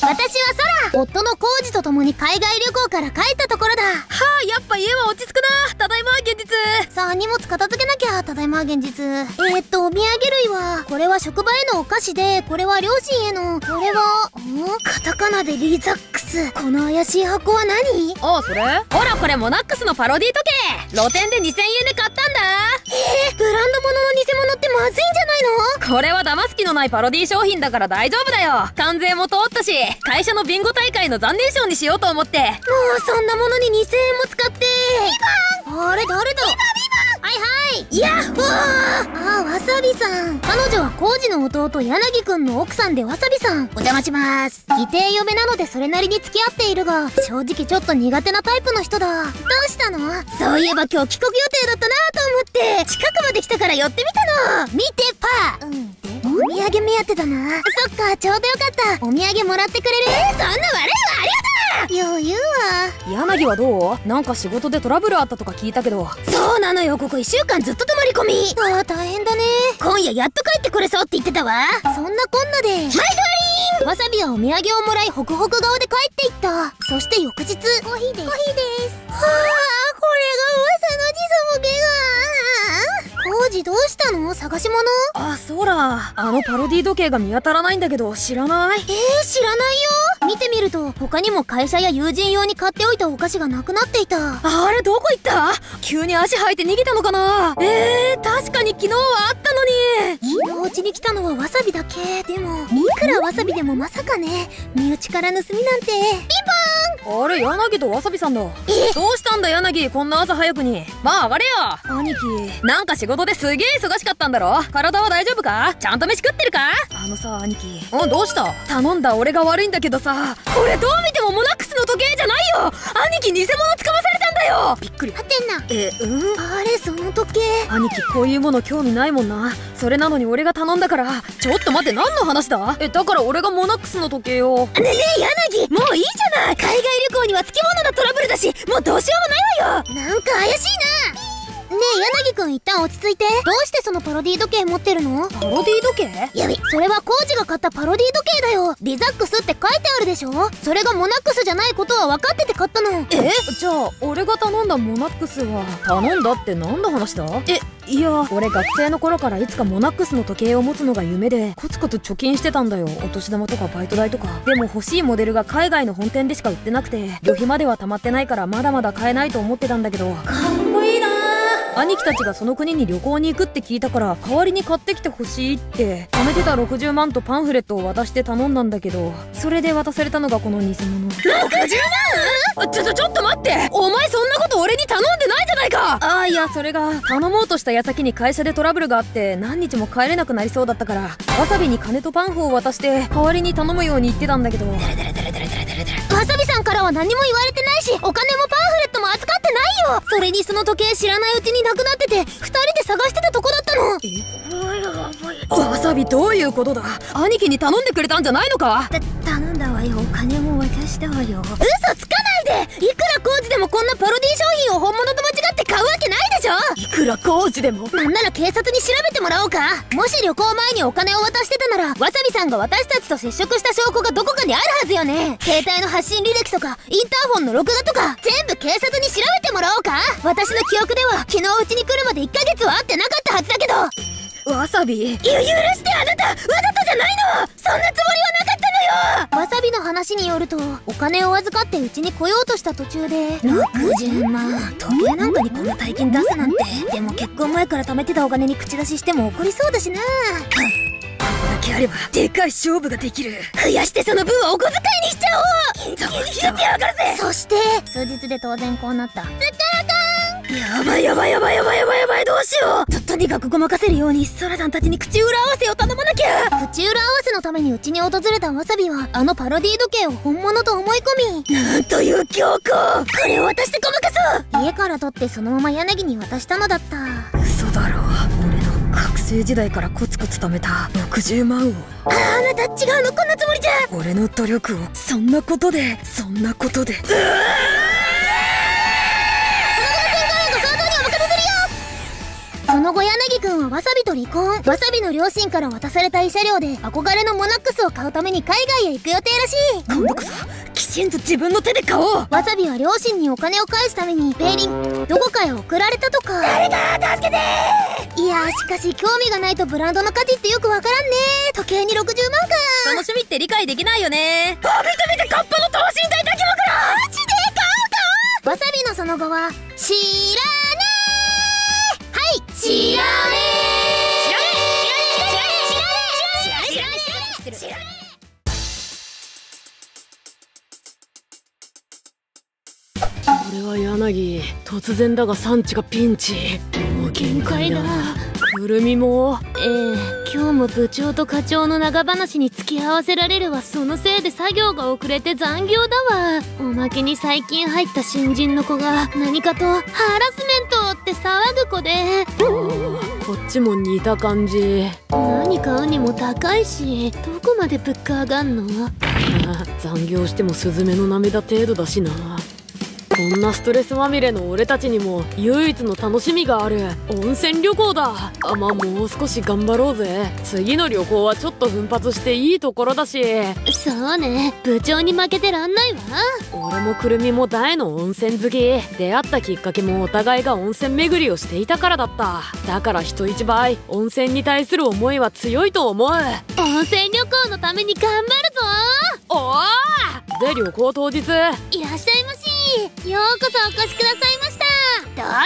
私は空。夫のコウジと共に海外旅行から帰ったところだ。はあ、やっぱ家は落ち着くな。ただいま現実。 さあ、荷物片付けなきゃ。ただいま現実。お土産類は、これは職場へのお菓子で、これは両親への、これは、カタカナでリザックス。この怪しい箱は何？ ああ、それ？ほら、これモナックスのパロディ時計。露店で2000円で買ったんだ。 ブランド物の偽物ってまずいんじゃないの？ これは騙す気のないパロディ商品だから大丈夫だよ。関税も通ったし、会社のビンゴ大会の残念賞にしようと思って。もうそんなものに2000円も使って。ビバン！あれ誰だ？はいはい、ヤッホー！あ、わさびさん。彼女はコウジの弟柳くんの奥さんでわさびさん。お邪魔します。義弟嫁なのでそれなりに付き合っているが、正直ちょっと苦手なタイプの人だ。どうしたの？そういえば今日帰国予定だったなと思って、近くまで来たから寄ってみたの。見てパー。お土産目当てだな。そっか、ちょうどよかった。お土産もらってくれる？そんな悪いわ、ありがとう。余裕は。 柳はどう？なんか仕事でトラブルあったとか聞いたけど。 そうなのよ、ここ1週間ずっと泊まり込み。ああ、大変だね。今夜やっと帰ってくれそうって言ってたわ。そんなこんなで、マイドリーン！わさびはお土産をもらいホクホク顔で帰っていった。そして翌日、コーヒーです。コーヒーです。はあ、これが噂の時差ボケが。コウジどうしたの？探し物？ あ、そうだ。あのパロディ時計が見当たらないんだけど、知らない？ 知らないよ。見てみると、他にも会社や友人用に買っておいたお菓子がなくなっていた。 あれどこ行った？急に足吐いて逃げたのかな？確かに昨日はあったのに。 昨日うちに来たのはわさびだけ。でも、いくらわさびでもまさかね、身内から盗みなんて。ピンポーン！ あれ、柳とわさびさんだ。どうしたんだ柳、こんな朝早くに。まあ上がれよ。兄貴、なんか仕事ですげえ忙しかったんだろ？体は大丈夫か？ちゃんと飯食ってるか？あのさ、兄貴。どうした？頼んだ俺が悪いんだけどさ、これどう見てもモナックスの時計じゃないよ。兄貴、偽物使わされたんだよ。びっくり。 はてんな。あれ、その時計。 兄貴、こういうもの興味ないもんな。それなのに俺が頼んだから。ちょっと待って、何の話だ？だから俺がモナックスの時計を。 ねえねえ、柳、もういいじゃない。海外旅行にはつきものなトラブルだし、もうどうしようもないわよ。なんか怪しいな。ねえ、柳くん、一旦落ち着いて。どうしてそのパロディ時計持ってるの？ パロディ時計？ やべ、それはコウジが買ったパロディ時計だよ。リザックスって書いてあるでしょ？それがモナックスじゃないことは分かってて買ったの。 じゃあ俺が頼んだモナックスは頼んだって何の話だ？いや、俺学生の頃からいつかモナックスの時計を持つのが夢でコツコツ貯金してたんだよ。お年玉とかバイト代とか。でも欲しいモデルが海外の本店でしか売ってなくて、旅費までは溜まってないからまだまだ買えないと思ってたんだけど、 かっこいいな。 兄貴たちがその国に旅行に行くって聞いたから代わりに買ってきてほしいって貯めてた60万とパンフレットを渡して頼んだんだけど、それで渡されたのがこの偽物。60万？ちょっと待って、お前そんなこと俺に頼んでないじゃないか。いや、それが頼もうとした矢先に会社でトラブルがあって何日も帰れなくなりそうだったから、わさびに金とパンフを渡して代わりに頼むように言ってたんだけど、わさびさんからは何も言われてないし、お金もパンフレットも預かってないよ。それにその時計知らないうちになくなってて、2人で探してたとこだったの。 わさび、どういうことだ？兄貴に頼んでくれたんじゃないのか？ 頼んだわよ。お金も渡したわよ。嘘つかないで。いくら工事でもこんなパロディ商品を本物と間違って買うわけないでしょ。 いくら工事でも。 なんなら警察に調べてもらおうか。もし旅行前にお金を渡してたなら、わさびさんが私たちと接触した証拠がどこかにあるはずよね。携帯の発信履歴とかインターホンの録画とか全部警察に調べてもらおうか。私の記憶では昨日うちに来るまで1ヶ月は会ってなかったはずだけど。 わさび、 許して、あなたわざとじゃないの。そんなつもりはなかったのよ。わさびの話によると、お金を預かってうちに来ようとした途中で60万。時計なんかにこんな大金出すなんて。でも結婚前から貯めてたお金に口出ししても怒りそうだしな。 これだけあればでかい勝負ができる。 増やしてその分はお小遣いにしちゃおう。一気に引いてやがるぜ。そして数日で当然こうなった。すっからかん。やばい、どうしよう。とにかくごまかせるようにソラさんたちに口裏合わせを頼まなきゃ。口裏合わせのためにうちに訪れたわさびは、あのパロディ時計を本物と思い込み、なんという強行。これを渡してごまかそう。家から取ってそのまま柳に渡したのだった。 嘘だろ。俺の学生時代からコツコツ貯めた60万を。 あなた違うの。こんなつもりじゃ。 俺の努力をそんなことで。 その後柳くんはわさびと離婚。わさびの両親から渡された慰謝料で憧れのモナックスを買うために海外へ行く予定らしい。 今度こそきちんと自分の手で買おう。 わさびは両親にお金を返すためにベイリンどこかへ送られたとか。誰か助けてー。いやー、しかし興味がないとブランドの価値ってよくわからんね。時計に60万か。 その趣味って理解できないよね。 あ、見てカッパの等身大抱き枕。マジで買う。わさびのその後は知らねー。はい、知らねこれは柳、突然だが産地がピンチ。もう限界だ。くるみも。 今日も部長と課長の長話に付き合わせられるわ。そのせいで作業が遅れて残業だわ。おまけに最近入った新人の子が何かとハラスメントって騒ぐ子で。 こっちも似た感じ。 何買うにも高いし、どこまで物価上がんの？ 残業してもスズメの涙程度だしな。こんなストレスまみれの俺たちにも唯一の楽しみがある。温泉旅行だ。まあもう少し頑張ろうぜ。次の旅行はちょっと奮発していいところだし。 そうね、部長に負けてらんないわ。 俺もくるみも大の温泉好き。出会ったきっかけもお互いが温泉巡りをしていたからだった。だから人一倍温泉に対する思いは強いと思う。 温泉旅行のために頑張るぞ。 おー。で、旅行当日。 いらっしゃいまし。ようこそお越しくださいました。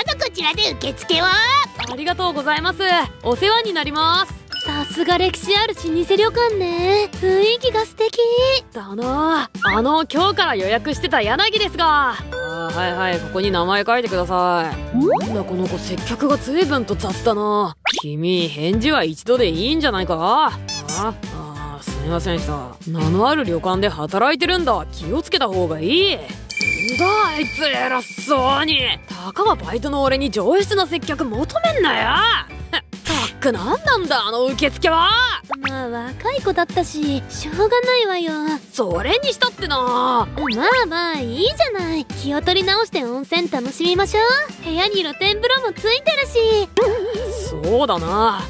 どうぞこちらで受付を。 ありがとうございます。お世話になります。 さすが歴史ある老舗旅館ね。雰囲気が素敵だな。今日から予約してた柳ですが。はいはい、ここに名前書いてください。なんだこの子、接客が随分と雑だな。君、返事は一度でいいんじゃないか？すみませんでした。名のある旅館で働いてるんだ。気をつけた方がいい。あいつ偉そうに。たかがバイトの俺に上質な接客求めんなよ。たくなんなんだあの受付は。 まあ若い子だったししょうがないわよ。 それにしたってな。 まあまあいいじゃない。気を取り直して温泉楽しみましょう。部屋に露天風呂もついてるし。 そうだな。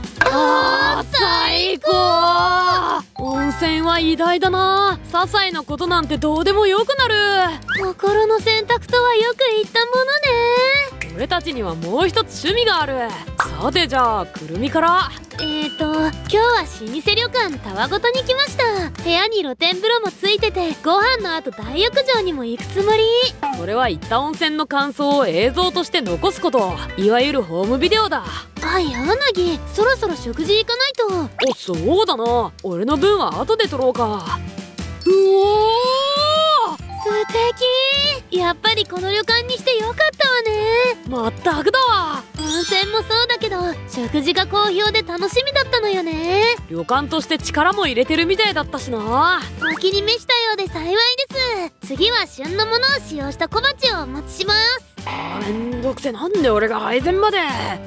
最高。温泉は偉大だな。些細なことなんてどうでもよくなる。 心の選択とはよく言ったものね。 俺たちにはもう一つ趣味がある。さてじゃあくるみから。 今日は老舗旅館たわごとに来ました。部屋に露天風呂もついてて、ご飯の後大浴場にも行くつもり。 それは行った温泉の感想を映像として残すこと、いわゆるホームビデオだ。 柳、そろそろ食事行かないと。 そうだな。俺の分は後で撮ろうか。うおー、 素敵。やっぱりこの旅館にしてよかったわね。 まったくだわ。 温泉もそうだけど食事が好評で楽しみだったのよね。 旅館として力も入れてるみたいだったしな。 お気に召したようで幸いです。次は旬のものを使用した小鉢をお持ちします。 めんどくせ。なんで俺が配膳まで。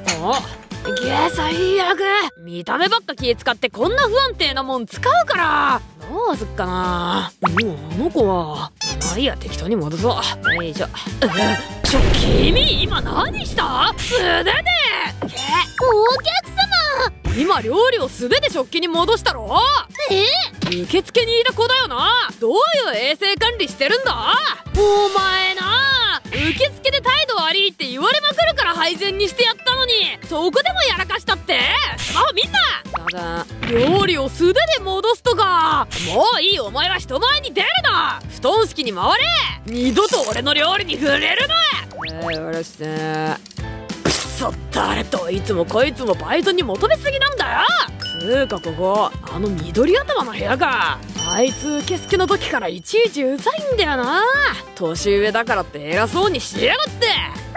最悪。見た目ばっか気使ってこんな不安定なもん使うから。どうすっかな。あの子はまあいいや、適当に戻そう。よいしょ。君今何した？素手で。 お客様、 今料理を素手で食器に戻したろ。受付にいた子だよな。どういう衛生管理してるんだお前な。受付で態度悪いって言われまくるから配膳にしてやったのに、そこでもやらかしたって。みんなだが料理を素手で戻すとか。もういい。お前は人前に出るな。布団敷に回れ。二度と俺の料理に触れるな。うるせえ。くそ、誰といつもこいつもバイトに求めすぎなんだよ。つうかここ緑頭の部屋か。あいつ受付の時からいちいちうざいんだよな。年上だからって偉そうにしやがって。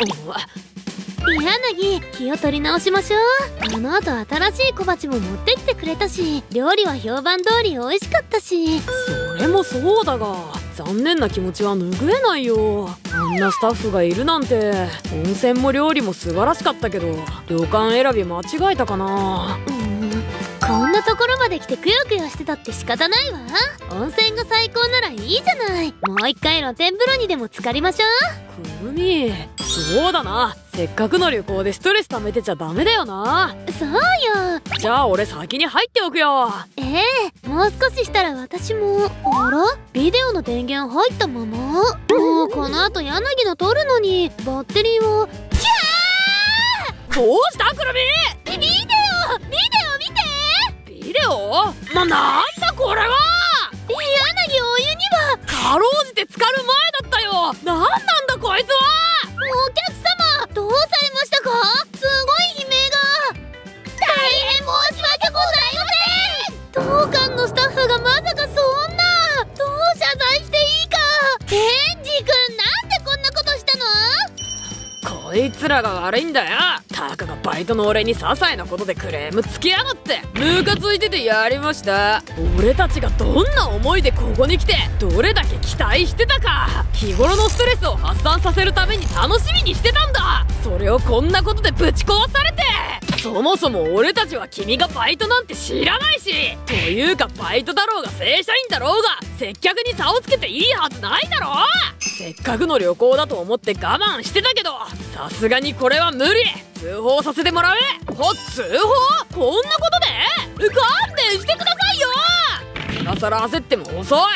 柳、気を取り直しましょう。あの後新しい小鉢も持ってきてくれたし、料理は評判通り美味しかったし。 それもそうだが残念な気持ちは拭えないよ。あんなスタッフがいるなんて。温泉も料理も素晴らしかったけど旅館選び間違えたかな。 こんなところまで来てくよくよしてたって仕方ないわ。温泉が最高ならいいじゃない。もう一回露天風呂にでも浸かりましょう。 くるみ、そうだな。せっかくの旅行でストレス溜めてちゃダメだよな。 そうよ。 じゃあ俺先に入っておくよ。 もう少ししたら私も。あら、ビデオの電源入ったまま。もうこの後柳の撮るのにバッテリーを。 どうしたくるみ？ ビデオ見て。 ビデオ？なんだこれは！ 柳お湯には。 かろうじて浸かる前だったよ。なんなんだこいつは！ お客様、どうされましたか？すごい悲鳴が。大変申し訳ございません。当館のスタッフがまさかそんな。どう謝罪していいか。デンジ君、なんでこんなことしたの？ こいつらが悪いんだよ。たかがバイトの俺に些細なことでクレームつけやがって。ムカついててやりました。俺たちがどんな思いでここに来てどれだけ期待してたか。日頃のストレスを発散させるために楽しみにしてたんだ。それをこんなことでぶち壊されて。そもそも俺たちは君がバイトなんて知らないし。というかバイトだろうが正社員だろうが接客に差をつけていいはずないだろ。せっかくの旅行だと思って我慢してたけど、さすがにこれは無理。通報させてもらう。通報？こんなことで？勘弁してくださいよ。今さら焦っても遅い。そんな。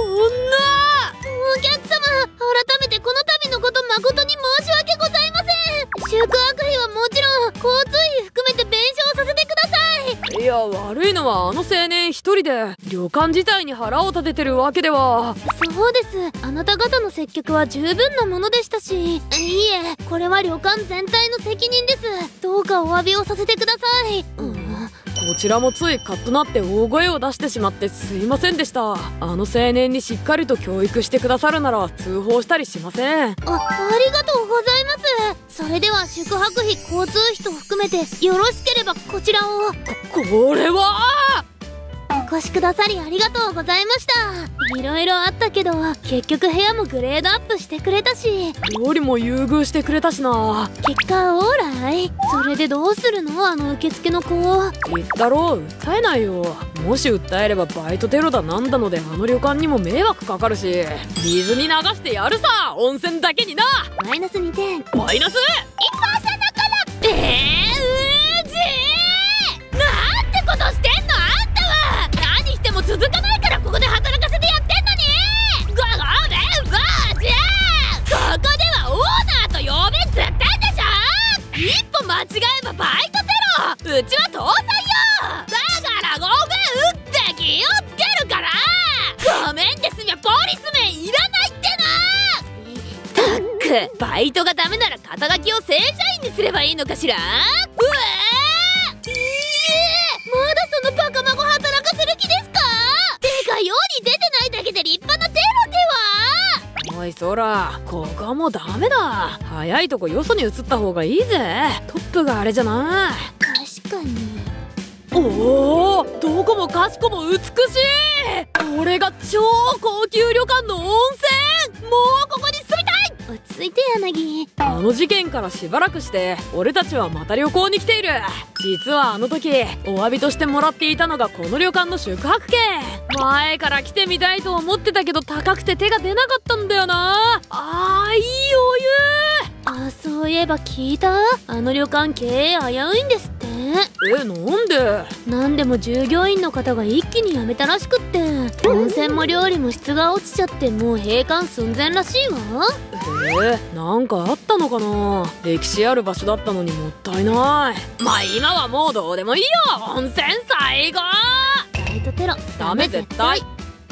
お客様、改めてこの度のこと誠に申し訳ございません。宿泊費はもちろん交通費含めて弁償させてください。 いや、悪いのはあの青年一人で旅館自体に腹を立ててるわけでは。 そうです。あなた方の接客は十分なものでしたし。いいえ、これは旅館全体の責任です。どうかお詫びをさせてください。 こちらもついカッとなって大声を出してしまってすいませんでした。あの青年にしっかりと教育してくださるなら通報したりしません。 ありがとうございます。それでは宿泊費、交通費と含めてよろしければこちらを。 これは！ お越しくださりありがとうございました。いろいろあったけど結局部屋もグレードアップしてくれたし、 料理も優遇してくれたしな。 結果オーライ。それでどうするの？あの受付の子。 言ったろう、訴えないよ。もし訴えればバイトテロだなんだのであの旅館にも迷惑かかるし、水に流してやるさ。温泉だけにな。 マイナス2点。 マイナス 1% から。 なんてことしてんのあんたは。何しても続かないからここで働かせてやってんのに。ごめんじゃあここではオーナーと呼べっつってんでしょ。一歩間違えばバイトテロ。うちは倒産よ。だからごめんって気をつけるから。ごめんですみゃポリスメンいらないっての。たっく、バイトがダメなら肩書きを正社員にすればいいのかしら。まだそのバカ孫働かせる気ですか？てか世に出てないだけで立派なテロでは。 おいそら、ここはもうダメだ。早いとこよそに移った方がいいぜ。トップがあれじゃな。 確かに。 おお、どこもかしこも美しい。これが超高級旅館の温泉。もうここに住みたい。 落ち着いて柳。 あの事件からしばらくして俺たちはまた旅行に来ている。実はあの時お詫びとしてもらっていたのがこの旅館の宿泊券。前から来てみたいと思ってたけど高くて手が出なかったんだよな。いいお湯。 そういえば聞いた？あの旅館経営危ういんですって。 なんで？ なんでも従業員の方が一気に辞めたらしくって、温泉も料理も質が落ちちゃってもう閉館寸前らしいわ。 なんかあったのかな。歴史ある場所だったのにもったいない。まあ今はもうどうでもいいよ。温泉最後。 バイトテロダメ絶対。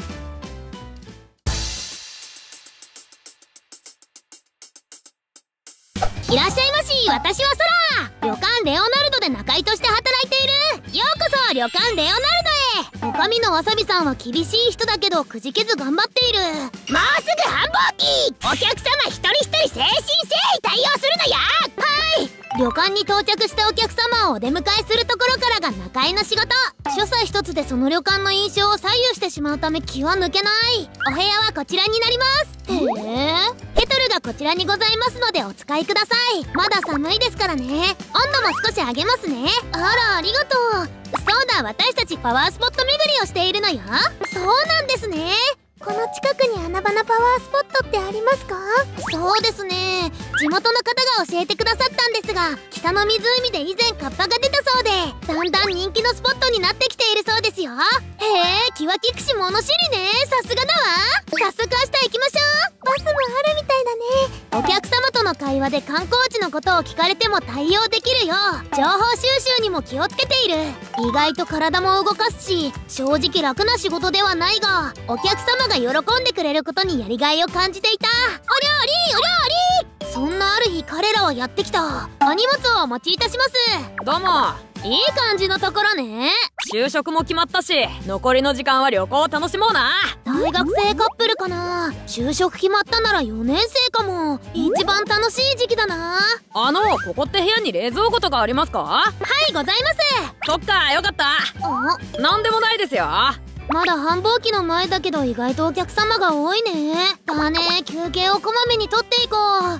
いらっしゃいまし。私はソラ。旅館レオナルドで仲居として働いている。ようこそ旅館レオナルドへ。女将のわさびさんは厳しい人だけどくじけず頑張っている。もうすぐ繁忙期。お客様一人一人誠心誠意対応するのや。はい。旅館に到着したお客様をお出迎えするところからが仲居の仕事。所作一つでその旅館の印象を左右してしまうため気は抜けない。お部屋はこちらになります。ケトルがこちらにございますのでお使いください。まだ寒いですからね。温度も少し上げますね。あら、ありがとう。そうだ、私たちパワースポット巡りをしているのよ。そうなんですね。 この近くに穴場なパワースポットってありますか？そうですね、地元の方が教えてくださったんですが、北の湖で以前カッパが出たそうで、だんだん人気のスポットになってきているそうですよ。へえ、キワキクシ物知りね。さすがだわ。早速明日行きましょう。バスもあるみたいだね。お客様との会話で観光地のことを聞かれても対応できるよう、情報収集にも気をつけている。意外と体も動かすし、正直楽な仕事ではないが、お客様が喜んでくれることにやりがいを感じていた。お料理お料理。そんなある日、彼らはやってきた。お荷物をお持ちいたします。 どうも。 いい感じのところね。 就職も決まったし、残りの時間は旅行を楽しもうな。 大学生カップルかな。就職決まったなら4年生かも。一番楽しい時期だな。 ここって部屋に冷蔵庫とかありますか？ はい、ございます。 そっか、よかった。なんでもないですよ。 まだ繁忙期の前だけど意外とお客様が多いね。だね、休憩をこまめにとっていこう。 なにそれ、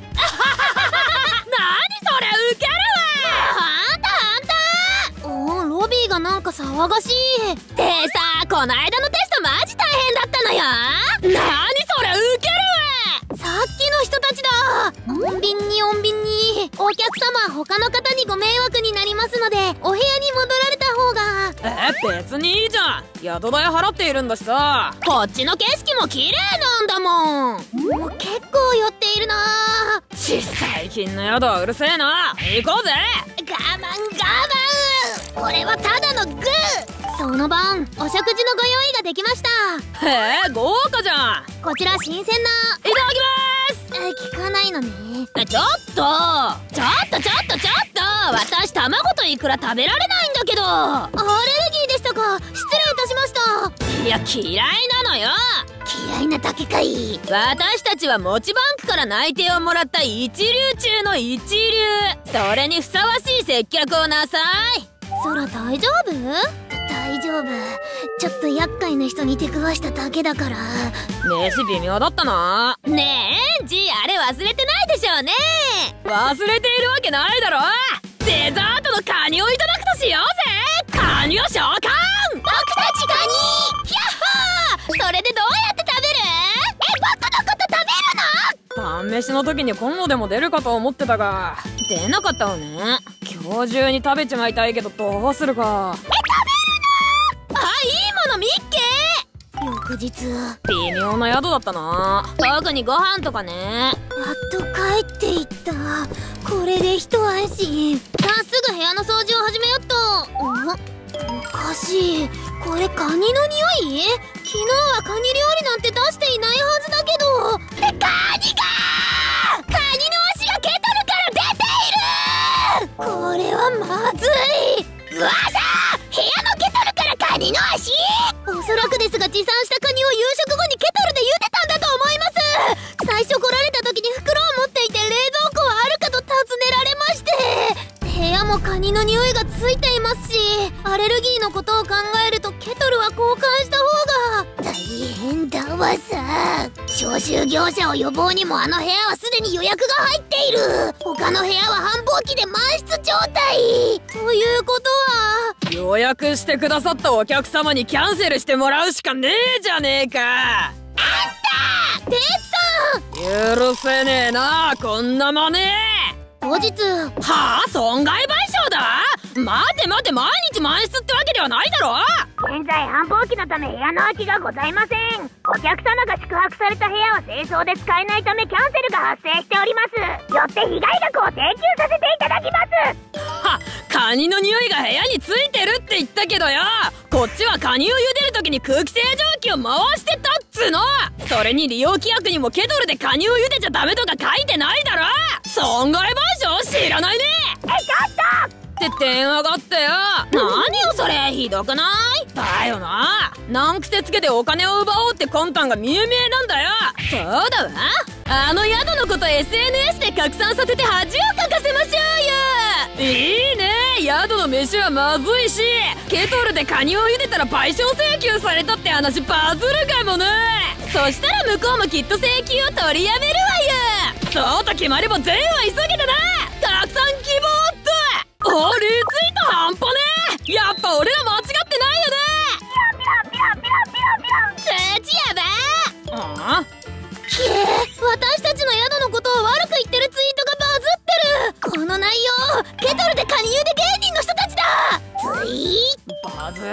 ウケるわ。 ロビーがなんか騒がしい。 でさ、この間のテストマジ大変だったのよ。なにそれ、ウケるわ。 さっきの人たちだ。穏便に穏便に。お客様、他の方にご迷惑になりますので、お部屋に戻られた方が。 別にいいじゃん。宿代払っているんだしさ。 こっちの景色も綺麗なんだもん。 もう結構酔っているな。 最近の宿はうるせえな。行こうぜ。 我慢。これはただのグー。その晩、お食事のご用意ができました。 へえ、豪華じゃん。 こちら新鮮な。 いただきまーす。 聞かないのね。 ちょっと私卵とイクラ食べられないんだけど。 アレルギーでしたか。失礼いたしました。 いや、嫌いなのよ。 嫌いなだけかい。 私たちは持ちバンクから内定をもらった一流中の一流。それにふさわしい接客をなさい。 そら大丈夫？大丈夫。ちょっと厄介な人に出くわしただけだから。 飯微妙だったな。 ねえ、G、あれ忘れてないでしょうね。 忘れているわけないだろ。デザートのカニをいただくとしようぜ。カニを召喚。僕たちカニ。 ヒャッホー。それでどうやって食べる？ 僕のこと食べるの？ 晩飯の時に今度でも出るかと思ってたが、出なかったわね。今日中に食べちまいたいけどどうするか。 食べるの？あ、いいもの見っけ。 翌日。 微妙な宿だったな。 特にご飯とかね。 やっと帰っていった。これで一安心。さあ、すぐ部屋の掃除を始めよっと。おかしい。これカニの匂い？昨日はカニ料理なんて出していないはずだけど。カニの足がケトルから出ている。これはまずい。うわさ、部屋のケトルからカニの足。おそらくですが、持参したカニを夕食後にケトルで茹でたんだと思います。最初来られた時に袋を持っていて、冷蔵庫はあるかと尋ねられまして。部屋もカニの匂いがついていますし、アレルギーのことを考えるとケトルは交換した方が。大変だわさ。招集業者を予防にもあの部屋はすでに予約が入っている。他の部屋は繁忙期で満室状態。ということは、 予約してくださったお客様にキャンセルしてもらうしかねえじゃねえか。 テツさん。 許せねえな、こんなマネ後日。 はあ、損害賠償だ。待て、毎日満室ってわけではないだろ。 現在繁忙期のため部屋の空きがございません。お客様が宿泊された部屋は清掃で使えないためキャンセルが発生しております。よって被害額を請求させていただきます。 は、カニの匂いが部屋についてるって言ったけどよ、こっちはカニを茹でる時に空気清浄機を回してたっつーの。それに利用規約にもケトルでカニを茹でちゃダメとか書いてないだろ。損害賠償知らないね。 ちょっとって電話があったよ。 何よそれ、ひどくない？ だよな。難癖つけてお金を奪おうって魂胆が見え見えなんだよ。 そうだわ。あの宿のこと SNS で拡散させて恥をかかせましょうよ。 いいね。宿の飯はまずいし、ケトルでカニを茹でたら賠償請求されたって話バズるかもね。 そしたら向こうもきっと請求を取りやめるわよ。 そうと決まれば善は急げだな。拡散希望っと。リツイート半端ね。やっぱ俺ら間違ってないよね。 通知やばー。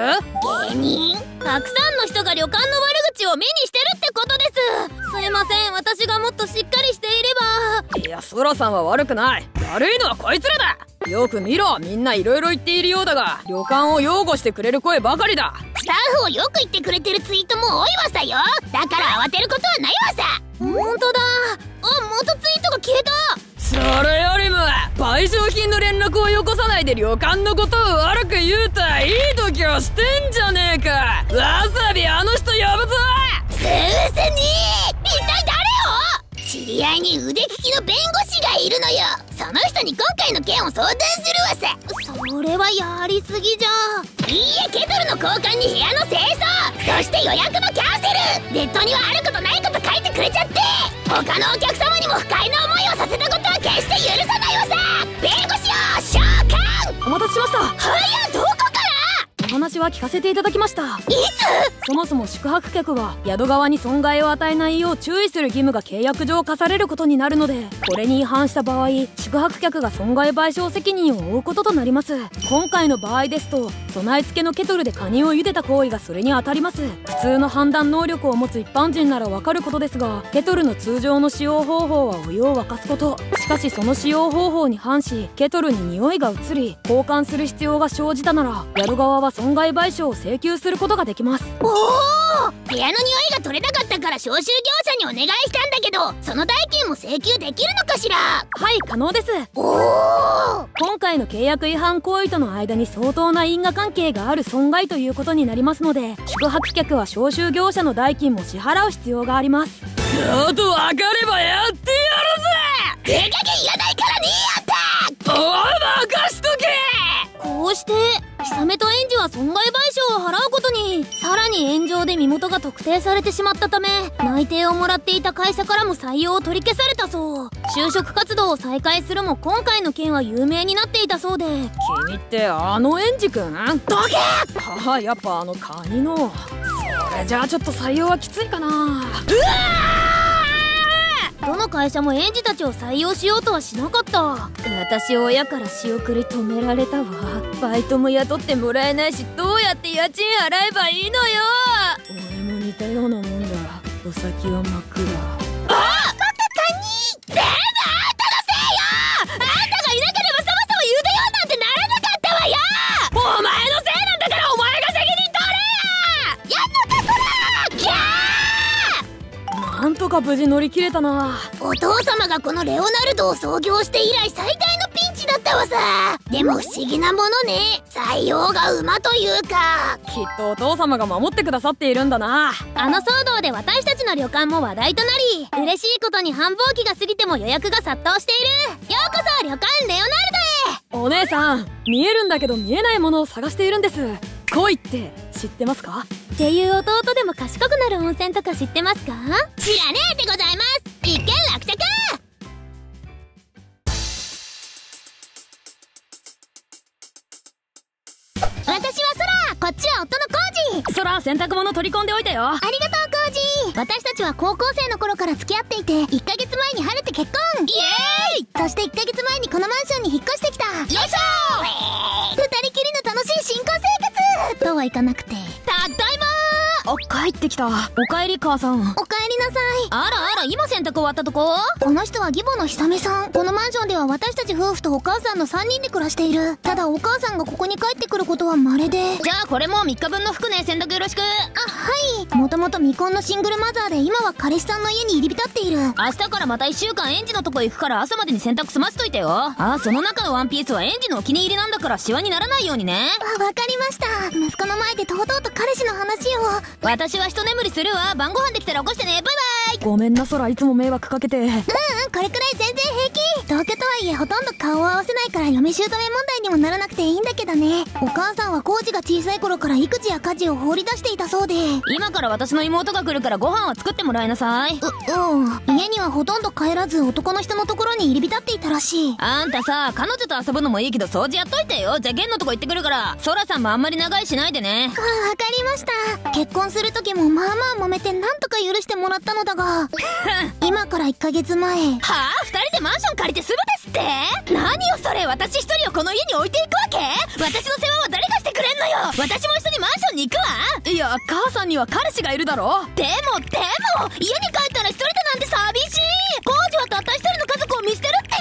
芸人？たくさんの人が旅館の悪口を目にしてるってことです。すいません、私がもっとしっかりしていれば。 いや、ソラさんは悪くない。悪いのはこいつらだ。よく見ろ、みんないろいろ言っているようだが、旅館を擁護してくれる声ばかりだ。 スタッフをよく言ってくれてるツイートも多いわさよ。だから慌てることはないわさ。ほんとだ。元ツイートが消えた。 それよりも賠償金の連絡をよこさないで旅館のことを悪く言うたいい時をしてんじゃねえか。わさび、あの人呼ぶぞ。 すぐせに。一体誰を？知り合いに腕利きの弁護士がいるのよ。その人に今回の件を相談するわさ。それはやりすぎじゃ。いいえ、ケトルの交換に部屋の清掃、そして予約のキャンセル。ネットにはあることないこと書いてくれちゃって、他のお客様にも不快な思いをさせたことは決して許さないわさ。弁護士を召喚。 お待たせしました。 はや、どこから？ お話は聞かせていただきました。 いつ？ そもそも宿泊客は宿側に損害を与えないよう注意する義務が契約上課されることになるので、これに違反した場合、宿泊客が損害賠償責任を負うこととなります。今回の場合ですと、備え付けのケトルでカニを茹でた行為がそれに当たります。普通の判断能力を持つ一般人ならわかることですが、ケトルの通常の使用方法はお湯を沸かすこと。しかしその使用方法に反し、ケトルに匂いが移り交換する必要が生じたなら、宿側は損害賠償を請求することができます。 おお、部屋の匂いが取れなかったから招集業者にお願いしたんだけど、その代金も請求できるのかしら？ はい、可能です。 おお、 今回の契約違反行為との間に相当な因果関係がある損害ということになりますので、宿泊客は招集業者の代金も支払う必要があります。 あと分かればやってやるぜ。 手加減いらないからね。やった。 おい、任しとけ。 こうしてヒメと園児は損害賠償を払うことに。さらに炎上で身元が特定されてしまったため、内定をもらっていた会社からも採用を取り消されたそう。就職活動を再開するも今回の件は有名になっていたそうで。 君ってあの園児くん？ どけ！ はあ、やっぱあのカニの。それじゃあちょっと採用はきついかな。うわー！どの会社も園児たちを採用しようとはしなかった。 私親から仕送り止められたわ。バイトも雇ってもらえないし、どうやって家賃払えばいいのよ。俺も似たようなもんだ。お先は真っ暗。 あ！カニ！全部あんたのせいよ！あんたがいなければそもそも言うてようなんてならなかったわよ！お前のせいなんだから、お前が責任取れや！やんのかこら！キャー！ なんとか無事乗り切れたな。 お父様がこのレオナルドを創業して以来最大のピンチだったわさ。でも不思議なものね、採用が馬というか。 きっとお父様が守ってくださっているんだな。 あの騒動で私たちの旅館も話題となり、嬉しいことに繁忙期が過ぎても予約が殺到している。ようこそ旅館レオナルドへ。 お姉さん、見えるんだけど見えないものを探しているんです。恋って知ってますか？ っていう弟でも賢くなる温泉とか知ってますか？知らねえでございます。一件落着。私はソラ、こっちは夫のコージ。 ソラ、洗濯物取り込んでおいたよ。 ありがとうコージ。私たちは高校生の頃から付き合っていて、1ヶ月前に晴れて結婚。イエーイ。そして1ヶ月前にこのマンションに引っ越してきた。よいしょー。二人きりの楽しい新婚生活とはいかなくて。ただいまあ、帰ってきた。おかえり母さん。 おかえりなさい。あらあら、今洗濯終わったとこ？この人は義母のひさめさん。このマンションでは私たち夫婦とお母さんの3人で暮らしている。ただお母さんがここに帰ってくることは稀で。 じゃあこれも3日分の服ね、洗濯よろしく。 あ、はい。もともと未婚のシングルマザーで今は彼氏さんの家に入り浸っている。 明日からまた1週間園児のとこ行くから朝までに洗濯済ませといてよ。あ、その中のワンピースは園児のお気に入りなんだからシワにならないようにね。 わかりました。息子の前で堂々と彼氏の話を。 私は一眠りするわ。晩ご飯できたら起こしてね。バイバイ。ごめんなソラ、いつも迷惑かけて。 これくらい全然平気。同居とはいえほとんど顔を合わせないから嫁姑問題にもならなくていいんだけどね。お母さんはコウジが小さい頃から育児や家事を放り出していたそうで。 今から私の妹が来るからご飯は作ってもらいなさい。 家にはほとんど帰らず男の人のところに入り浸っていたらしい。 あんたさ、彼女と遊ぶのもいいけど掃除やっといてよ。じゃあゲンのとこ行ってくるから。ソラさんもあんまり長居しないでね。 わかりました。結婚する時もまあまあ揉めてなんとか許してもらったのだが今から1ヶ月前。 はあ、2人でマンション借りて住むですって？何よそれ、私一人をこの家に置いていくわけ？私の世話は誰がしてくれんのよ。 私も一緒にマンションに行くわ。 いや、母さんには彼氏がいるだろ。 でも家に帰ったら一人だなんて寂しい。コウジはたった一人の家族を見捨てるって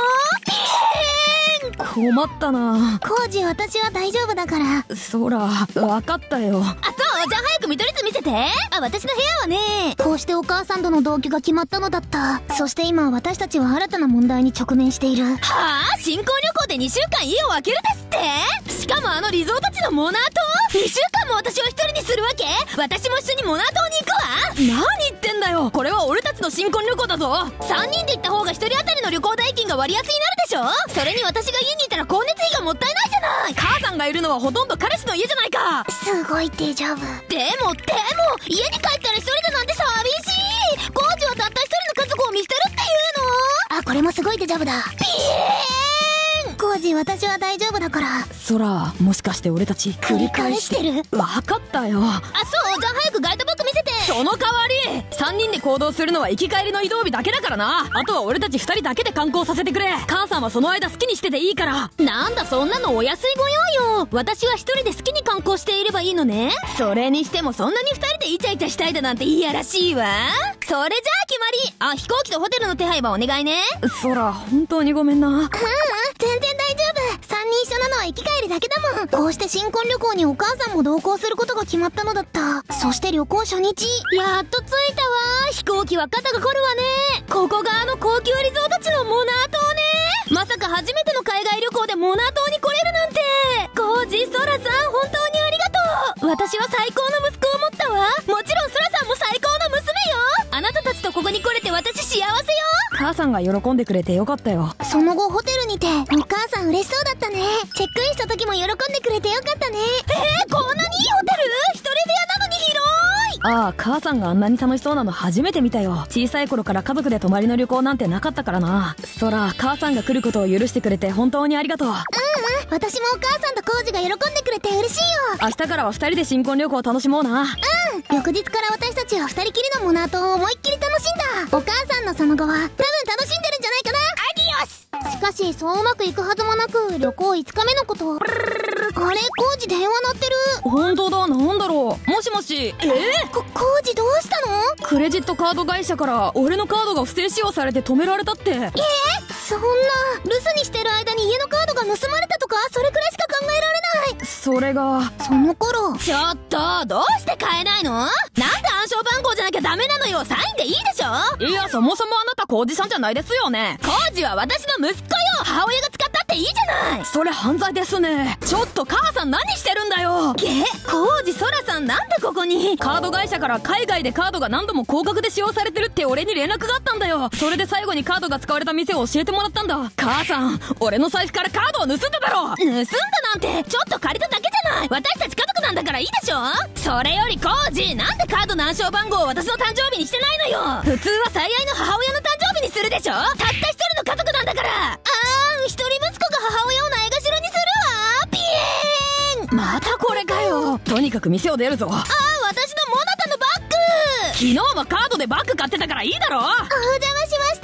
いうの？ 困ったな。 コウジ、私は大丈夫だから。 そら、わかったよ。 あ、そう、じゃあ早く見取り図見せて。あ、私の部屋はね。 こうしてお母さんとの同居が決まったのだった。そして今私たちは新たな問題に直面している。 はあ、新婚旅行で2週間家を空けるですって。しかもあのリゾート地のモナー島、2週間も私を一人にするわけ？私も一緒にモナー島に行くわ。 何言ってんだよ。これは俺たちの新婚旅行だぞ。 3人で行った方が1人当たりの旅行代金が割安になるでしょ。それに私が家にいたら光熱費がもったいないじゃない。 母さんがいるのはほとんど彼氏の家じゃないか。 すごいデジャブ。 でも家に帰ったら一人だなんて寂しい。コウジはたった一人の家族を見捨てるっていうの？ あ、これもすごいデジャブだ。 ピエーン。 コウジ、私は大丈夫だから。 そら、もしかして俺たち繰り返してる。 わかったよ。 あ、そう、じゃあ早くガイドブック見せて。 その代わり3人で行動するのは行き帰りの移動日だけだからな。あとは俺たち2人だけで観光させてくれ。母さんはその間好きにしてていいから。 なんだ、そんなのお安いご用よ。私は一人で好きに観光していればいいのね。それにしてもそんなに二人でイチャイチャしたいだなんていやらしいわ。それじゃあ決まり。あ、飛行機とホテルの手配はお願いね。 そら、本当にごめんな。 全然大丈夫。3人一緒なのは行き帰りだけだもん。こうして新婚旅行にお母さんも同行することが決まったのだった。そして旅行初日、 やっと着いたわ。飛行機は肩が凝るわね。ここがあの高級リゾート地のモナー島ね。まさか初めての海外旅行でモナー島に来れるなんて。コウジ、ソラさん、本当にありがとう。私は最高の息子を持ったわ。もちろんソラさんも最高の娘よ。あなたたちとここに来れて私幸せよ。 母さんが喜んでくれてよかったよ。 その後ホテルにて、お母さん嬉しそうだったね。チェックインした時も喜んでくれてよかったね。 こんなにいいホテル？一人部屋なのに広い。 ああ、母さんがあんなに楽しそうなの初めて見たよ。小さい頃から家族で泊まりの旅行なんてなかったからな。そら、母さんが来ることを許してくれて本当にありがとう。 私もお母さんとコウジが喜んでくれて嬉しいよ。 明日からは2人で新婚旅行を楽しもうな。 翌日から私たちは2人きりのモナー島を思いっきり楽しんだ。お母さんのその後は多分楽しんでるんじゃないかな。 アディオス。 しかしそううまくいくはずもなく、旅行5日目のこと。あれ、コウジ電話鳴ってる。 本当だ、なんだろう。もしもし。 コウジどうしたの？ クレジットカード会社から俺のカードが不正使用されて止められたって。 そんな、留守にしてる間に家のカードが盗まれたとか、それくらいしか考えられない。 それが、 その頃。 ちょっと、どうして買えないの？なんで暗証番号じゃなきゃダメなのよ。サインでいいでしょ。 いや、そもそもあなたコウジさんじゃないですよね。 コウジは私の息子よ。母親が使ったっていいじゃない。 それ犯罪ですね。ちょっと母さん何してるんだよ。 コウジ、ソラさん、なんでここに？ カード会社から海外でカードが何度も高額で使用されてるって俺に連絡があったんだよ。それで最後にカードが使われた店を教えてもらったんだ。母さん、俺の財布からカードを盗んだだろ。 盗んだなんて、ちょっと借りただけじゃない。私たち家族なんだからいいでしょ。それよりコウジ、なんでカードの暗証番号を私の誕生日にしてないのよ。普通は最愛の母親の誕生日にするでしょ。たった一人の家族なんだから。一人息子が母親をないがしろにするわ。ピエーン。 またこれかよ。とにかく店を出るぞ。 私のモナタのバッグ。 昨日もカードでバッグ買ってたからいいだろ。 お邪魔しました。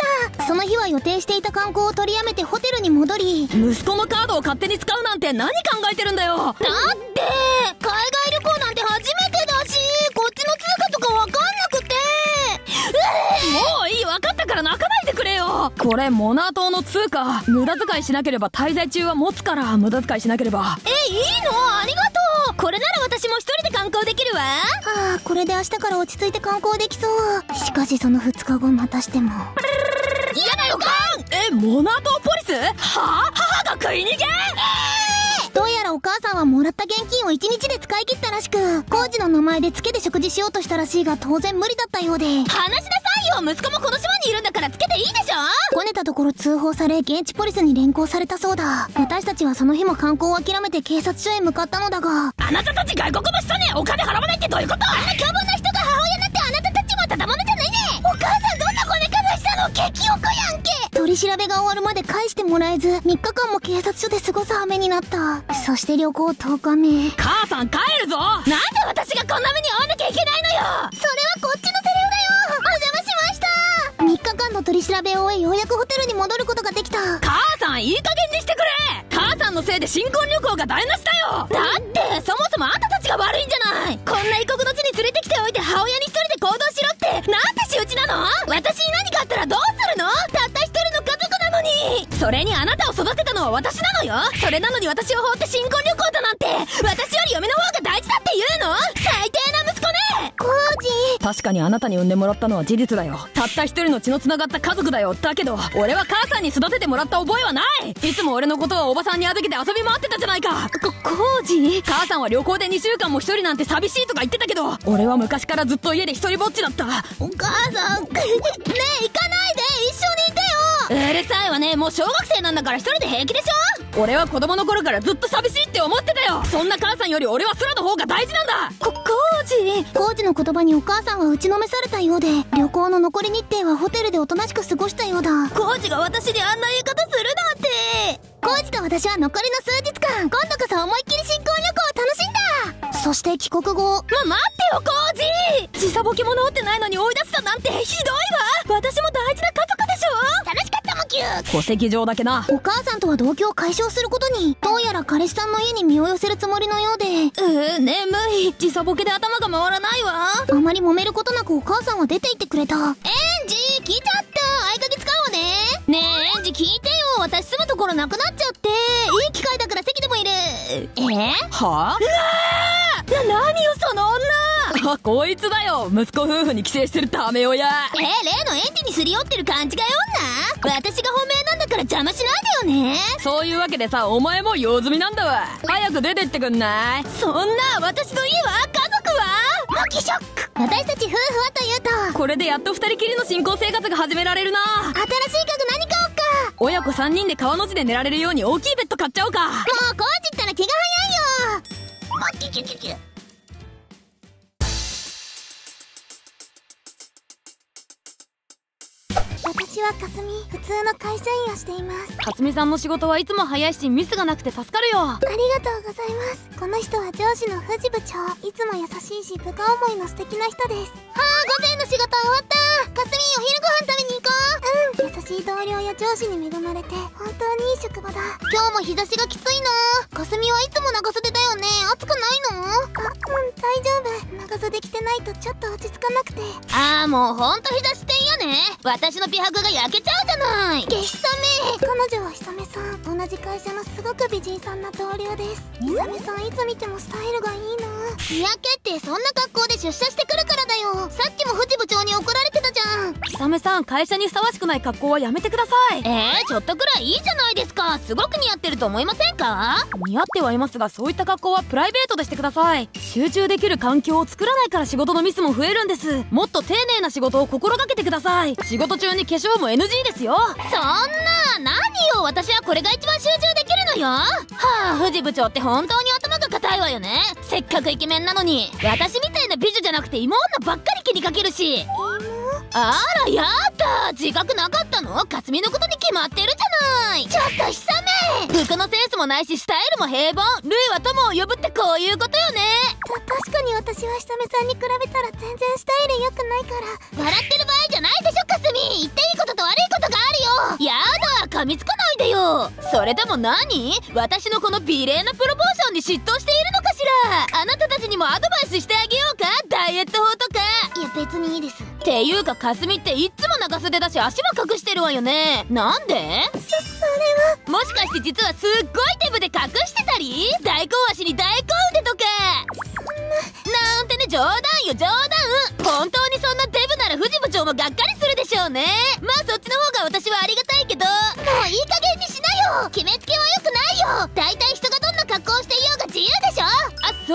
その日は予定していた観光を取りやめてホテルに戻り、 息子のカードを勝手に使うなんて何考えてるんだよ。 だって海外旅行なんて初めてだし、こっちの通貨とかわかんなくて。 もういい、分かったから泣かないでくれよ。これモナー島の通貨。無駄遣いしなければ滞在中は持つから。無駄遣いしなければ。 いいの？ありがとう。これなら私も一人で観光できるわ。 これで明日から落ち着いて観光できそう。しかしその2日後またしても。 嫌な予感。 モナー島ポリス？はぁ？母が食い逃げ？ どうやらお母さんはもらった現金を1日で使い切ったらしく、コウジの名前でツケで食事しようとしたらしいが、当然無理だったようで。 話しなさいよ。息子もこの島にいるんだからつけていいでしょ。 こねたところ通報され、現地ポリスに連行されたそうだ。私たちはその日も観光を諦めて警察署へ向かったのだが。 あなたたち外国の人にお金払わないってどういうこと？あんな凶暴な人が母親なんてあなたたちもただものじゃないね。お母さんどんなこね方したの？激おこやんけ。 取り調べが終わるまで返してもらえず、3日間も警察署で過ごす羽目になった。そして旅行10日目。 母さん帰るぞ。 なんで私がこんな目に遭わなきゃいけないのよ。 それはこっちのセリフだよ。お邪魔しました。3日間の取り調べを終え、ようやくホテルに戻ることができた。 母さんいい加減にしてくれ。母さんのせいで新婚旅行が台無しだよ。 だってそもそそれにあなたを育てたのは私なのよ。それなのに私を放って新婚旅行だなんて、私より嫁の方が大事だって言うの？最低な息子ね。 コージ。 確かにあなたに産んでもらったのは事実だよ。たった一人の血の繋がった家族だよ。だけど俺は母さんに育ててもらった覚えはない。いつも俺のことはおばさんに預けて遊び回ってたじゃないか。 コージ。 母さんは旅行で2週間も一人なんて寂しいとか言ってたけど、俺は昔からずっと家で一人ぼっちだった。 お母さんねえ、行かないで、一緒にいてよ。うるさいわね。もう小学生なんだから一人で平気でしょ。 俺は子供の頃からずっと寂しいって思ってたよ。そんな母さんより俺は空の方が大事なんだ。 コージの言葉にお母さんは打ちのめされたようで、旅行の残り日程はホテルでおとなしく過ごしたようだ。 コージが私にあんな言い方するなんて。 コージと私は残りの数日間、今度こそ思いっきり新婚旅行を楽しんだ。そして帰国後、 待ってよコージ。時差ボケも治ってないのに追い出したなんてひどいわ。私も大事な家族でしょ。 楽しかったもきゅー。 戸籍上だけな。 お母さんとは同居を解消することに、どうやら彼氏さんの家に身を寄せるつもりのようで、 眠い。時差ボケで頭が回らないわ。 あまり揉めることなくお母さんは出て行ってくれた。エンジ来ちゃった。合鍵使うわね。 ねえエンジ聞いてよ。私住むところなくなっちゃって。いい機会だから席でもいる。 はぁ？ 何よその女。 あ、こいつだよ。息子夫婦に寄生してるダメ親。 例のエンジにすり寄ってる勘違い女。私が本命なんだから邪魔しないでよね。 そういうわけでさ、お前も用済みなんだわ。早く出てってくんない？ そんな、私の家は？家族は？ モキショック。私たち夫婦はというと、 これでやっと二人きりの新婚生活が始められるな。 新しい家具何買おうか。 親子3人で川の字で寝られるように大きいベッド買っちゃおうか。 もうコージったら気が早いよ。モキキュキュキュ。私はかすみ、普通の会社員をしています。 かすみさんの仕事はいつも早いしミスがなくて助かるよ。 ありがとうございます。この人は上司の藤部長。いつも優しいし部下思いの素敵な人です。午前の仕事終わった。かすみ、お昼ご飯食べに行こう。優しい同僚や上司に恵まれて本当にいい職場だ。今日も日差しがきついな。かすみはいつも長袖だよね。暑くないの？大丈夫。長袖着てないとちょっと落ち着かなくて。 もうほんと日差しって嫌ね。私の美白が焼けちゃうじゃない。 ゲシサメ。彼女はひさめさん。同じ会社のすごく美人さんな同僚です。ひさめさんいつ見てもスタイルがいいな。日焼けってそんな格好で出社してくるからだよ。さっきも藤部長に怒られてたじゃん。 ひさめさん、会社にふさわしくない格好はやめてください。 ちょっとくらいいいじゃないですか。すごく似合ってると思いませんか？ 似合ってはいますが、そういった格好はプライベートでしてください。集中できる環境を作らないから仕事のミスも増えるんです。もっと丁寧な仕事を心がけてください。仕事中に化粧も NG ですよ。 そんな、何よ。私はこれが一番集中できるのよ。藤部長って本当に頭が固いわよね。せっかくイケメンなのに。私みたいな美女じゃなくて芋女ばっかり気にかけるし。あらやだ、自覚なかったの？かすみのことに決まってるじゃない。ちょっとひさめ。服のセンスもないしスタイルも平凡。ルイは友を呼ぶってこういうことよね。 確かに私はひさめさんに比べたら全然スタイル良くないから。 笑ってる場合じゃないでしょかすみ。言っていいことと悪いことがあるよ。やだ、噛みつかないでよ。それでも何？私のこの美麗なプロポーションに嫉妬しているのかしら。あなたたちにもアドバイスしてあげようか？ダイエット法とか。 いや別にいいです。 っていうかかすみっていっつも長袖だし足も隠してるわよね。なんで？ それはもしかして実はすっごいデブで隠してたり？大根足に大根腕とか。なんてね、冗談よ冗談。本当にそんなデブなら藤部長もがっかりするでしょうね。まあそっちの方が私はありがたいけど。 もういい加減にしなよ。決めつけは良くないよ。だいたい人がどんな格好をしていようが自由でしょ。 そう。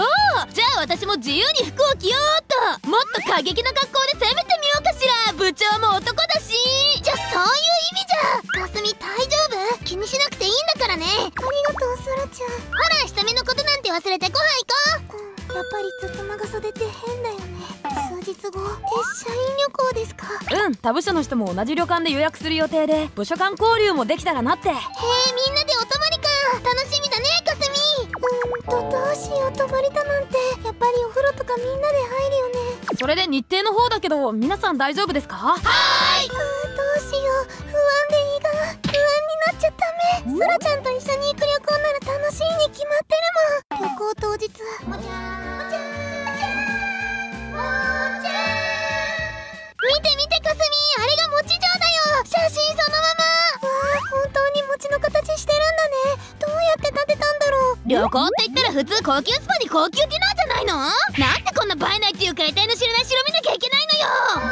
じゃあ私も自由に服を着ようっと。もっと過激な格好で攻めてみようかしら。部長も男だし。 じゃあそういう意味じゃ。かすみ大丈夫？気にしなくていいんだからね。ありがとう、そらちゃん。ほら、ひさみのことなんて忘れてご飯行こう。やっぱりずっと長袖って変だよね。数日後、社員旅行ですか？ 他部署の人も同じ旅館で予約する予定で、部署間交流もできたらなって。 みんなでお泊まりか。楽しみだね、かすみ。どうしよう、泊まりだなんて。やっぱりお風呂とかみんなで入るよね。 それで日程の方だけど、皆さん大丈夫ですか？ どうしよう、不安で胃が不安になっちゃダメ。そらちゃんと一緒に行く旅行なら楽しいに決まってるもん。旅行当日は見て見てかすみ、あれがもち嬢だよ。写真そのまま。わあ、本当にもちこって言ったら普通高級スパに高級ディナーじゃないの？なんでこんな映えないっていうか得体の知れない城見なきゃいけないのよ。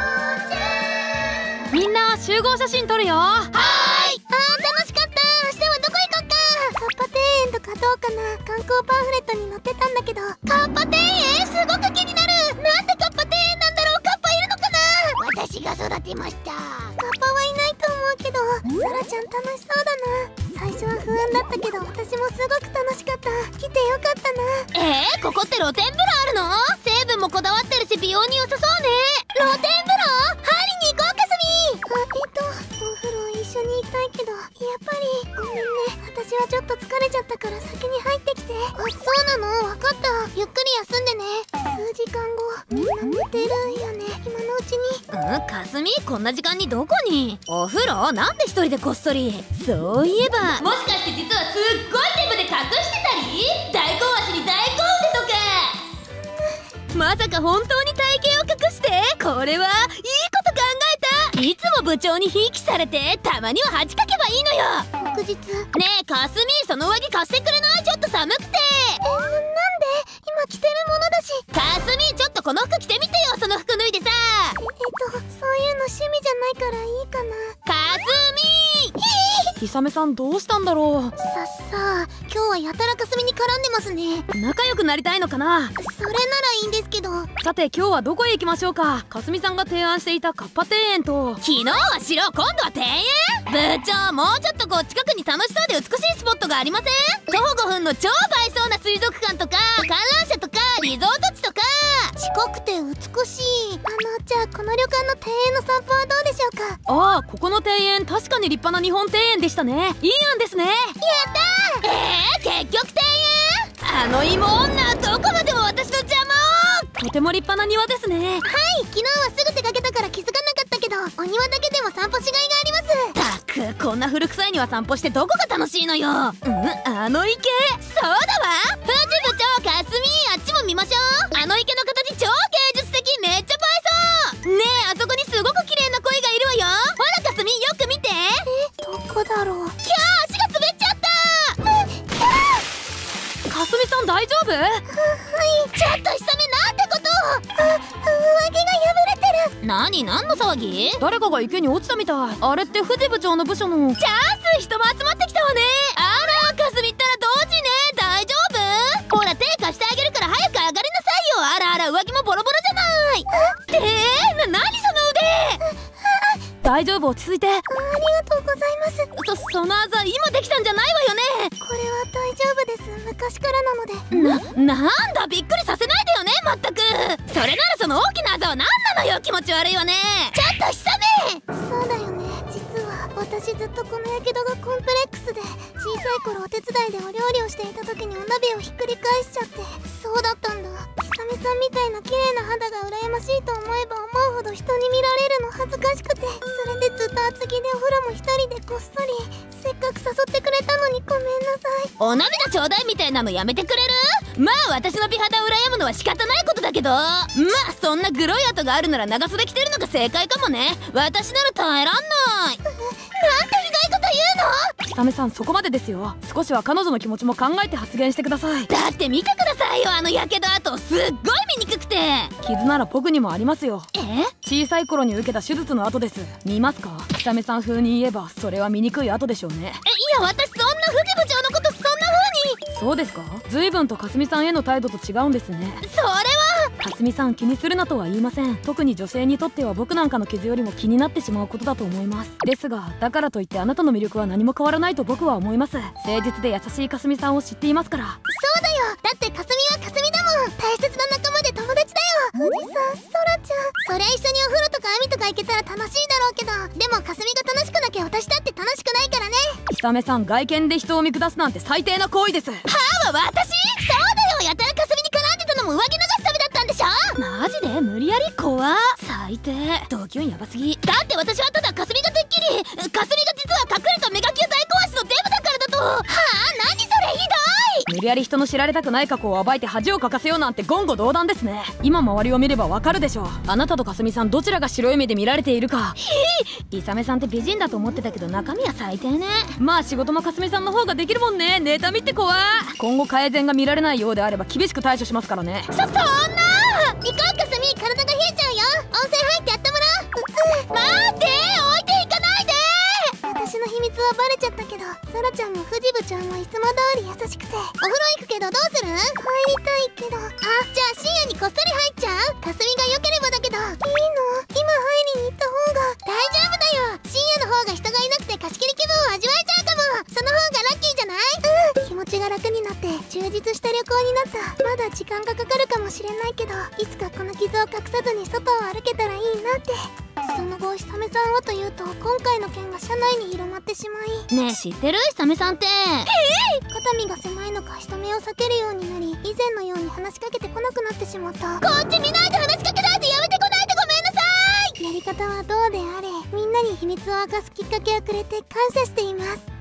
みんな集合写真撮るよ。 楽しかった。明日はどこ行こっか。カッパ庭園とかどうかな。観光パンフレットに載ってたんだけど。カッパ庭園すごく気になる。なんでカッパ庭園なんだろう。カッパいるのかな。私が育てました。カッパはいないと思うけど、サラちゃん楽しそうだな。最初は不安だったけど、私もすごく楽しかった。来てよかったな。 ここって露天風呂あるの？成分もこだわってるし美容に良さそうね。 露天風呂？入りに行こうかすみ。お風呂一緒に行きたいけど、やっぱりごめんね。私はちょっと疲れちゃったから先に入ってきて。そうなの？わかった。ゆっくり休んでね。数時間後、みんな寝てるよね。今のうちに。 かすみ、こんな時間にどこに？お風呂？なんで一人でこっそり？そういえば、もしかして実はすっごいデブで隠してたり？大根足に大根腕とか。まさか本当に体型を隠して？これはいいこと考えた。いつも部長にひいきされて、たまには恥かけばいいのよ。 翌日。 ねえかすみ、その上着貸してくれない？ちょっと寒くて。 なんで？今着てるものだし。 かすみ、ちょっとこの服着てみてよ。その服脱いでさ。 そういうの趣味じゃないからいいかな。 かすみ。 ひさめさんどうしたんだろう。 さあ今日はやたらかすみに絡んでますね。 仲良くなりたいのかな。 それならいいんですけど。 さて今日はどこへ行きましょうか。かすみさんが提案していたカッパ庭園と、 昨日は城、今度は庭園？部長、もうちょっと近くに楽しそうで美しいスポットがありません？徒歩5分の超映えそうな水族館とか観覧車とかリゾート地とか。 近くて美しい。じゃあこの旅館の庭園の散歩はどうでしょうか。 ああ、ここの庭園確かに立派な日本庭園でしたね。いい案ですね。やったー。結局庭園？あの芋女、どこまでも私の邪魔を。 とても立派な庭ですね。 はい、昨日はすぐ出かけたから気づかなかったけど、お庭だけでも散歩しがいがあります。 たく、こんな古臭い庭散歩してどこが楽しいのよ。あの池？そうだわ。藤部長、かすみ、あっちも見ましょう。あの池の形超芸術的、めっちゃ映えそう。ねえ、あそこにすごく綺麗な鯉がいるわよ。ほらかすみ、よく見て。 どこだろう。 キャー、足が滑っちゃった。 かすみさん大丈夫？ はい、ちょっとひさめ、なんてことを。上着が破れてる。 何の騒ぎ？ 誰かが池に落ちたみたい。あれって藤部長の部署の。 チャンス、人も集まってきたわね。あら、かすみったら同時ね。大丈夫？ほら、手貸してあげるから早く上がりなさいよ。あら、上着もボロボロじゃない。何その腕。 大丈夫、落ち着いて。 ありがとうございます。 そのあざ今できたんじゃないわよね。 これは大丈夫です。昔からなので。 なんだ、びっくりさせないでよね、まったく。それならその大きなあざは何なのよ。気持ち悪いわね。ちょっとひさめ。 そうだよね。実は私ずっとこのやけどがコンプレックスで、小さい頃お手伝いでお料理をしていた時にお鍋をひっくり返しちゃって。そうだったんだ。ひさめさんみたいな綺麗な肌が羨ましいと思えば思うほど人に見られるの恥ずかしくて、それでずっと厚着でお風呂も一人でこっそり。せっかく誘ってくれたのにごめんなさい。 お涙ちょうだいみたいなのやめてくれる？まあ私の美肌を羨むのは仕方ないことだけど、まあそんなグロい跡があるなら長袖着てるのが正解かもね。私なら耐えらんない。なんてひどいこと言うの？ ひさめさん、そこまでですよ。少しは彼女の気持ちも考えて発言してください。 だって見てくださいよ、あのやけど跡。すっごい見にくくて。 傷なら僕にもありますよ。小さい頃に受けた手術の跡です。見ますか？ひさめさん風に言えばそれは醜い跡でしょうね。 いや、私そんな藤部長のことそんな風に。 そうですか？随分とかすみさんへの態度と違うんですね。 それはかすみさん、気にするなとは言いません。特に女性にとっては僕なんかの傷よりも気になってしまうことだと思います。ですが、だからといってあなたの魅力は何も変わらないと僕は思います。誠実で優しいかすみさんを知っていますから。 そうだよ。だってかすみはかすみだもん。大切な仲間で友達だよ。おじさん、そらちゃん。そりゃ一緒にお風呂とか海とか行けたら楽しいだろうけど、でもかすみが楽しくなきゃ私だって楽しくないからね。 ひさめさん、外見で人を見下すなんて最低な行為です。 はあ、私？そうだよ、やたらかすみに絡んでたのも上着流すためだったんでしょ。マジで無理やり？怖っ、最低。同級やばすぎ。だって私はただかすみがてっきり、かすみが実は隠れたメガ級大根足のデブだからだと。はあ、何それ、ひどい。 無理やり人の知られたくない過去を暴いて恥をかかせようなんて言語道断ですね。今周りを見ればわかるでしょう。あなたとかすみさん、どちらが白い目で見られているか。 イサメさんって美人だと思ってたけど中身は最低ね。まあ仕事もかすみさんの方ができるもんね。妬みって怖。今後改善が見られないようであれば厳しく対処しますからね。 そんな行こうかすみ、体が冷えちゃうよ。温泉入ってやってもらう。待って、置いていかないで。私の秘密はバレちゃったけど、ソラちゃんもフジブちゃんもいつも通り優しくて。お風呂行くけどどうする？入りたいけど。あ、じゃあ深夜にこっそり入っちゃう？かすみが良ければだけど。いいの？今入りに行った方が。大丈夫だよ。深夜の方が人がいなくて貸し切り気分を味わえちゃうかも。その方がラッキーじゃない？気持ちが楽になって充実した旅行になった。まだ時間がかかるかもしれないけど、いつかこの傷を隠さずに外を歩けたらいいなって。その後、ひさめさんはというと、今回の件が社内に広まってしまい。ねえ、知ってる？ひさめさんって。肩身が狭いのか人目を避けるようになり、以前のように話しかけてこなくなってしまった。こっち見ないで話しかけないで、やめてこないで、ごめんなさい。やり方はどうであれ、みんなに秘密を明かすきっかけをくれて感謝しています。